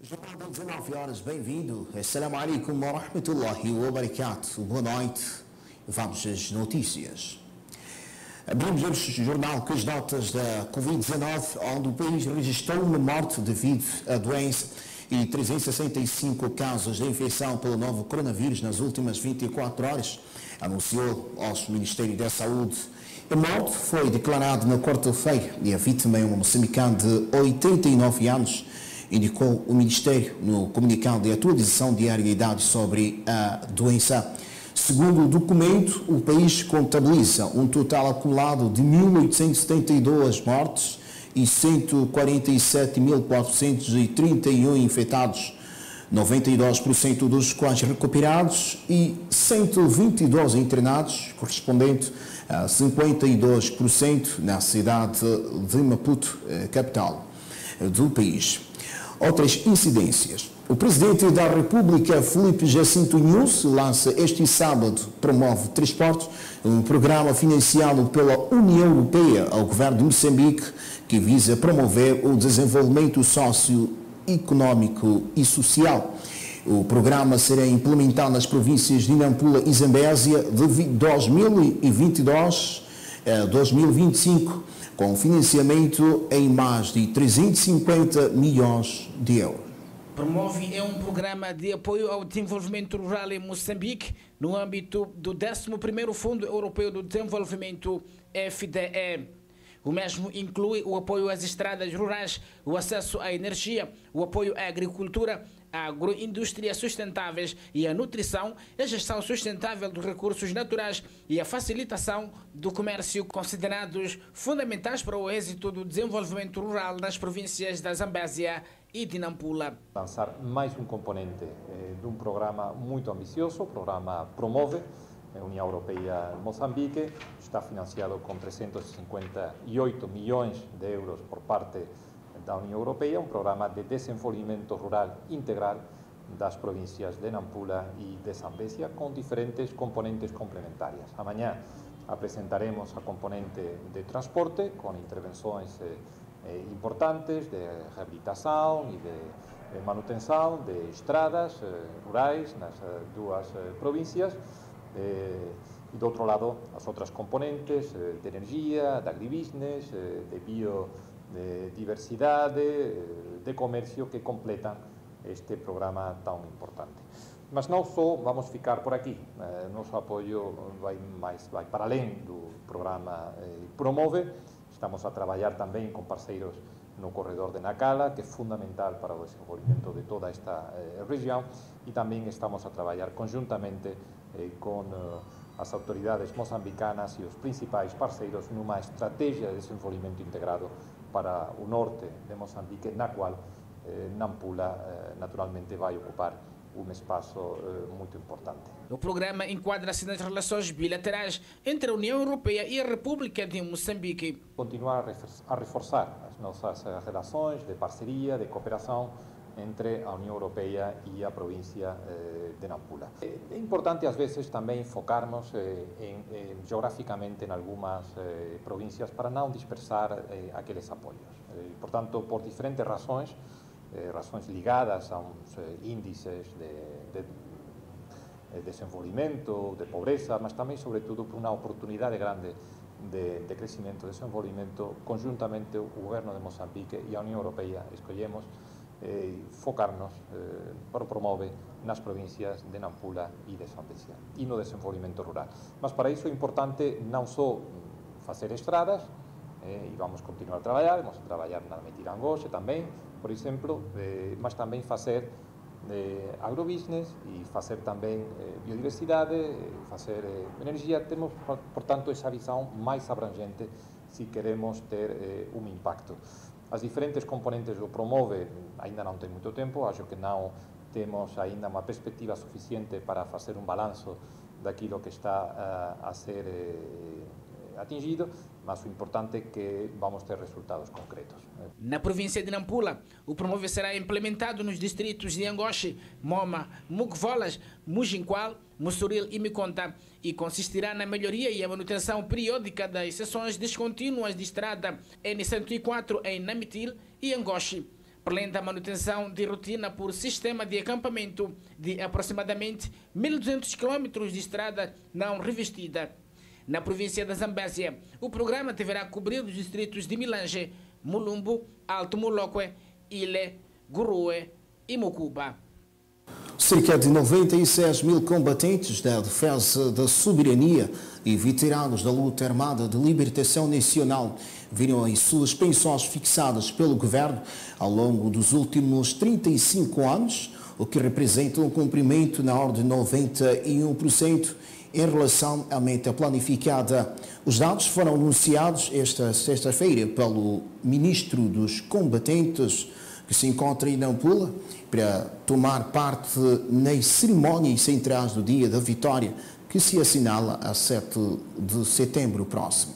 Jornal das 19 horas, bem-vindo. Assalamu alaikum wa rahmatullahi wa barakatuh. Boa noite. Vamos às notícias. Abrimos este jornal com as notas da Covid-19, onde o país registrou uma morte devido à doença e 365 casos de infecção pelo novo coronavírus nas últimas 24 horas, anunciou o Ministério da Saúde. A morte foi declarada na quarta-feira e a vítima é uma moçambicana de 89 anos, indicou o Ministério no comunicado de atualização diária de dados sobre a doença. Segundo o documento, o país contabiliza um total acumulado de 1.872 mortes e 147.431 infectados, 92% dos quais recuperados e 122 internados, correspondente a 52% na cidade de Maputo, capital do país. Outras incidências. O Presidente da República, Filipe Jacinto Nunes, lança este sábado, promove transportes, um programa financiado pela União Europeia ao governo de Moçambique, que visa promover o desenvolvimento socioeconómico e social. O programa será implementado nas províncias de Nampula e Zambésia de 2022 a 2025, com financiamento em mais de 350 milhões de euros. Promove é um programa de apoio ao desenvolvimento rural em Moçambique, no âmbito do 11º Fundo Europeu do Desenvolvimento, FDE. O mesmo inclui o apoio às estradas rurais, o acesso à energia, o apoio à agricultura, à agroindústria sustentáveis e à nutrição, a gestão sustentável dos recursos naturais e a facilitação do comércio, considerados fundamentais para o êxito do desenvolvimento rural nas províncias da Zambésia e de Nampula. Lançar mais um componente de um programa muito ambicioso, o programa Promove. A União Europeia Moçambique está financiado com 358 milhões de euros por parte da União Europeia, um programa de desenvolvimento rural integral das províncias de Nampula e de Zambésia, com diferentes componentes complementares. Amanhã apresentaremos a componente de transporte, com intervenções importantes de reabilitação e de manutenção de estradas rurais nas duas províncias. E do outro lado, as outras componentes de energia, de agribusiness, de biodiversidade, de comércio que completam este programa tão importante. Mas não só vamos ficar por aqui. Nosso apoio vai para além do programa Promove. Estamos a trabalhar também com parceiros no corredor de Nacala, que é fundamental para o desenvolvimento de toda esta região, e também estamos a trabalhar conjuntamente com as autoridades moçambicanas e os principais parceiros numa estratégia de desenvolvimento integrado para o norte de Moçambique, na qual Nampula naturalmente vai ocupar um espaço muito importante. O programa enquadra-se nas relações bilaterais entre a União Europeia e a República de Moçambique. Continuar a reforçar as nossas relações de parceria, de cooperação entre a União Europeia e a província de Nampula. É importante, às vezes, também focarmos geograficamente em algumas províncias para não dispersar aqueles apoios. Portanto, por diferentes razões ligadas a uns índices de desenvolvimento, de pobreza, mas também, sobretudo, por uma oportunidade grande de crescimento e desenvolvimento, conjuntamente o governo de Moçambique e a União Europeia escolhemos focar-nos para promover nas províncias de Nampula e de Zambésia e no desenvolvimento rural. Mas para isso é importante não só fazer estradas, e vamos continuar a trabalhar na Metirangoche também, por exemplo, mas também fazer agrobusiness e fazer também biodiversidade, fazer energia. Temos, portanto, essa visão mais abrangente se queremos ter um impacto. As diferentes componentes do Promove ainda não tem muito tempo, acho que não temos ainda uma perspectiva suficiente para fazer um balanço daquilo que está a ser atingido, mas o importante é que vamos ter resultados concretos. Na província de Nampula, o Promove será implementado nos distritos de Angoche, Moma, Mukvolas, Mujinqual, Mussuril e Miconta, e consistirá na melhoria e a manutenção periódica das seções descontínuas de estrada N104 em Namitil e Angoche. para além da manutenção de rotina por sistema de acampamento de aproximadamente 1.200 km de estrada não revestida. Na província da Zambésia, o programa deverá cobrir os distritos de Milange, Mulumbu, Alto Molokwe, Ile, Gurue e Mocuba. Cerca de 96 mil combatentes da defesa da soberania e veteranos da luta armada de libertação nacional viram as suas pensões fixadas pelo governo ao longo dos últimos 35 anos, o que representa um cumprimento na ordem de 91% em relação à meta planificada. Os dados foram anunciados esta sexta-feira pelo ministro dos combatentes, que se encontra em Nampula, para tomar parte nas cerimónias centrais do Dia da Vitória, que se assinala a 7 de setembro próximo.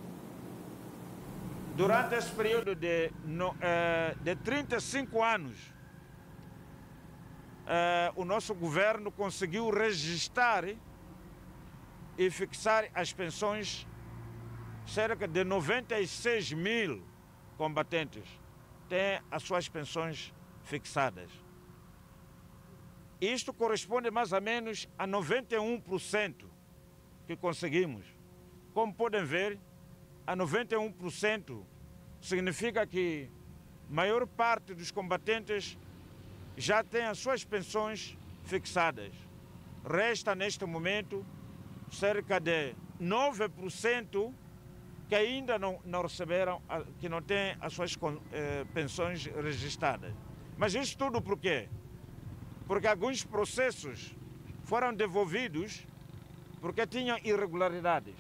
Durante esse período de 35 anos, o nosso governo conseguiu registrar e fixar as pensões cerca de 96 mil combatentes têm as suas pensões fixadas. Isto corresponde mais ou menos a 91% que conseguimos. Como podem ver, a 91% significa que a maior parte dos combatentes já tem as suas pensões fixadas. Resta neste momento cerca de 9% que ainda não receberam, que não têm as suas pensões registradas. Mas isso tudo por quê? Porque alguns processos foram devolvidos porque tinham irregularidades.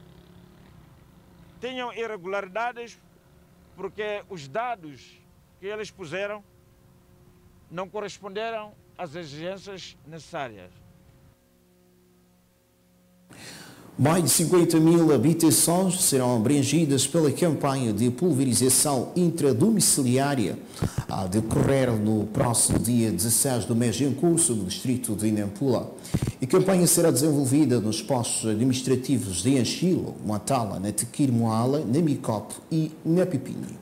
Tinham irregularidades porque os dados que eles puseram não corresponderam às exigências necessárias. Mais de 50 mil habitações serão abrangidas pela campanha de pulverização intradomiciliária a decorrer no próximo dia 16 do mês em curso no distrito de Nampula. A campanha será desenvolvida nos postos administrativos de Anchilo, Matala, Natequir-Moala, Namicope e Napipinho.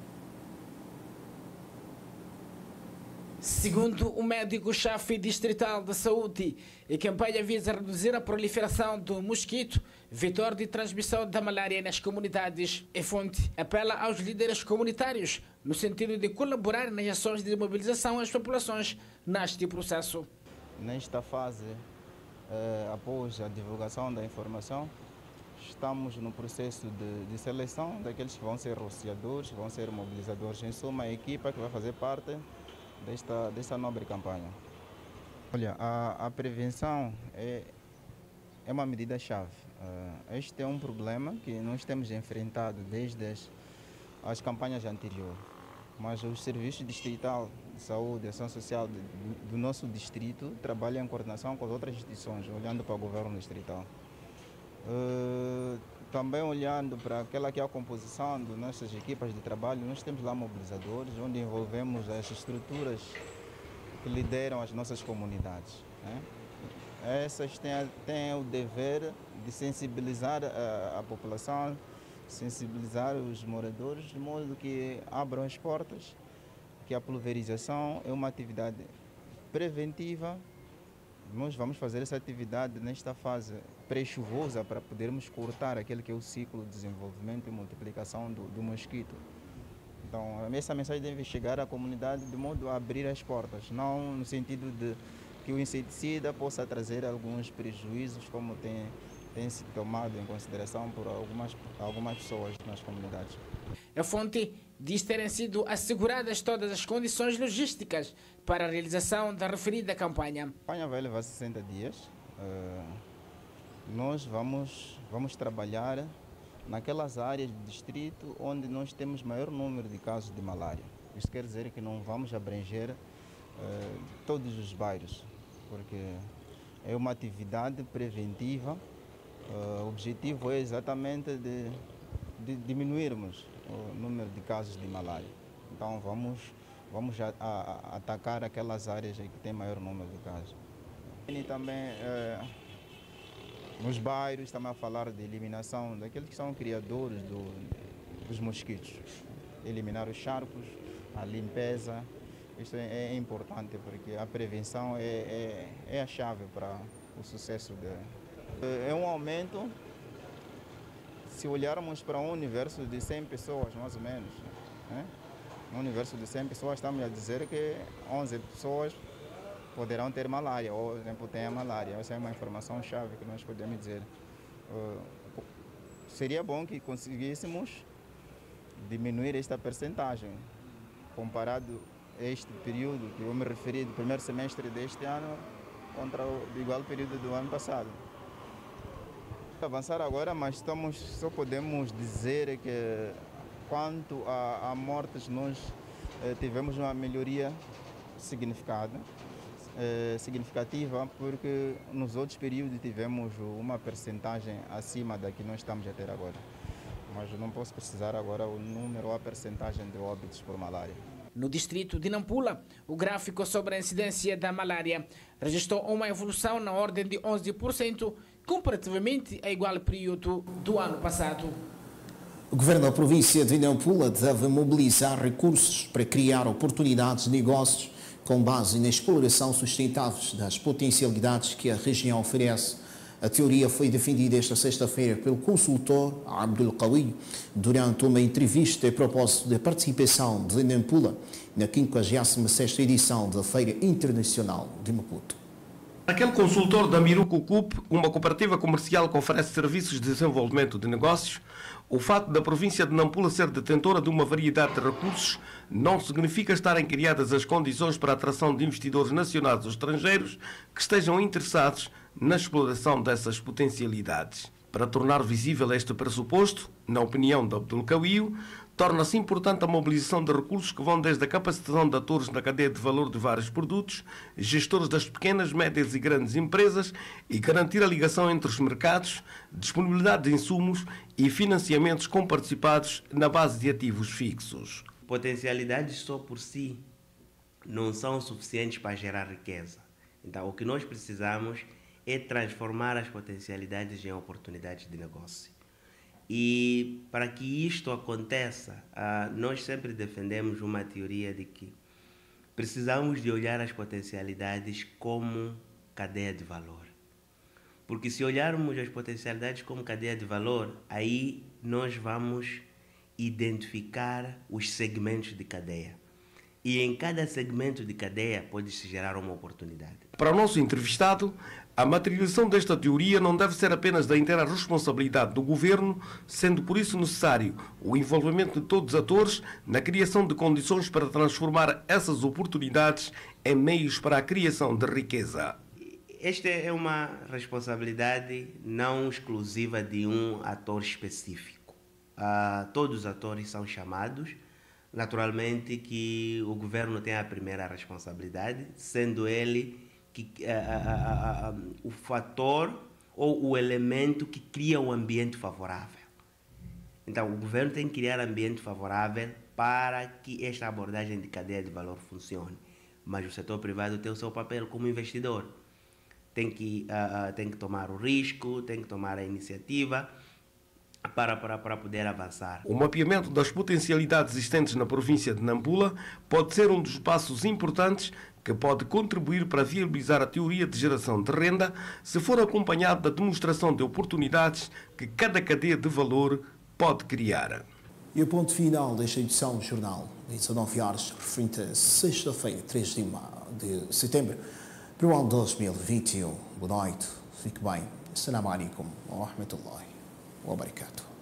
Segundo o médico-chefe distrital de saúde, a campanha visa reduzir a proliferação do mosquito, vetor de transmissão da malária nas comunidades. A fonte apela aos líderes comunitários no sentido de colaborar nas ações de mobilização às populações neste processo. Nesta fase, após a divulgação da informação, estamos no processo de seleção daqueles que vão ser rociadores, vão ser mobilizadores. Em suma, a equipa que vai fazer parte desta nobre campanha. Olha, a prevenção é uma medida-chave. Este é um problema que nós temos enfrentado desde as campanhas anteriores, mas o Serviço Distrital de Saúde e Ação Social do nosso distrito trabalha em coordenação com as outras instituições, olhando para o governo distrital. Também olhando para aquela que é a composição das nossas equipas de trabalho, nós temos lá mobilizadores, onde envolvemos as estruturas que lideram as nossas comunidades, né? Essas têm o dever de sensibilizar a população, sensibilizar os moradores, de modo que abram as portas, que a pulverização é uma atividade preventiva. Nós vamos fazer essa atividade nesta fase pré-chuvosa para podermos cortar aquele que é o ciclo de desenvolvimento e multiplicação do mosquito. Então, essa mensagem deve chegar à comunidade de modo a abrir as portas, não no sentido de que o inseticida possa trazer alguns prejuízos, como tem se tomado em consideração por algumas pessoas nas comunidades. A fonte diz terem sido asseguradas todas as condições logísticas para a realização da referida campanha. A campanha vai levar 60 dias. Nós vamos trabalhar naquelas áreas do distrito onde nós temos maior número de casos de malária. Isso quer dizer que não vamos abranger todos os bairros, porque é uma atividade preventiva. O objetivo é exatamente de diminuirmos o número de casos de malária. Então vamos atacar aquelas áreas que têm maior número de casos. E também nos bairros estamos a falar de eliminação daqueles que são criadores dos mosquitos. Eliminar os charcos, a limpeza. Isto é importante porque a prevenção é a chave para o sucesso é um aumento. Se olharmos para um universo de 100 pessoas, mais ou menos, né? No universo de 100 pessoas, estamos a dizer que 11 pessoas poderão ter malária, ou, por exemplo, tenham malária. Essa é uma informação chave que nós podemos dizer. Seria bom que conseguíssemos diminuir esta percentagem, comparado a este período que eu me referi, do primeiro semestre deste ano, contra o igual período do ano passado. Avançar agora, mas só podemos dizer que quanto a mortes nós tivemos uma melhoria significativa, porque nos outros períodos tivemos uma percentagem acima da que nós estamos a ter agora. Mas não posso precisar agora o número ou a percentagem de óbitos por malária. No distrito de Nampula, o gráfico sobre a incidência da malária registrou uma evolução na ordem de 11%, comparativamente a igual período do ano passado. O governo da província de Nampula deve mobilizar recursos para criar oportunidades de negócios com base na exploração sustentável das potencialidades que a região oferece. A teoria foi defendida esta sexta-feira pelo consultor Abdul Qawi durante uma entrevista a propósito da participação de Nampula na 56ª edição da Feira Internacional de Maputo. Aquele consultor da Miruco Cup, uma cooperativa comercial que oferece serviços de desenvolvimento de negócios, o fato da província de Nampula ser detentora de uma variedade de recursos não significa estarem criadas as condições para a atração de investidores nacionais ou estrangeiros que estejam interessados na exploração dessas potencialidades. Para tornar visível este pressuposto, na opinião de Abdul Qawi, torna-se importante a mobilização de recursos que vão desde a capacitação de atores na cadeia de valor de vários produtos, gestores das pequenas, médias e grandes empresas e garantir a ligação entre os mercados, disponibilidade de insumos e financiamentos comparticipados na base de ativos fixos. Potencialidades só por si não são suficientes para gerar riqueza. Então, o que nós precisamos é transformar as potencialidades em oportunidades de negócio. E para que isto aconteça, nós sempre defendemos uma teoria de que precisamos de olhar as potencialidades como cadeia de valor. Porque se olharmos as potencialidades como cadeia de valor, aí nós vamos identificar os segmentos de cadeia. E em cada segmento de cadeia pode-se gerar uma oportunidade. Para o nosso entrevistado, a materialização desta teoria não deve ser apenas da inteira responsabilidade do governo, sendo por isso necessário o envolvimento de todos os atores na criação de condições para transformar essas oportunidades em meios para a criação de riqueza. Esta é uma responsabilidade não exclusiva de um ator específico. Todos os atores são chamados. Naturalmente que o governo tem a primeira responsabilidade, sendo ele o fator ou o elemento que cria um ambiente favorável. Então, o governo tem que criar ambiente favorável para que esta abordagem de cadeia de valor funcione. Mas o setor privado tem o seu papel como investidor. Tem que tomar o risco, tem que tomar a iniciativa para poder avançar. O mapeamento das potencialidades existentes na província de Nampula pode ser um dos passos importantes que pode contribuir para viabilizar a teoria de geração de renda se for acompanhado da demonstração de oportunidades que cada cadeia de valor pode criar. E o ponto final desta edição do jornal, 19 horas, referente a sexta-feira, 3 de setembro, para o ano 2021. Boa noite, fique bem. Assalamu alaikum wa rahmatullahi wa barakatuh.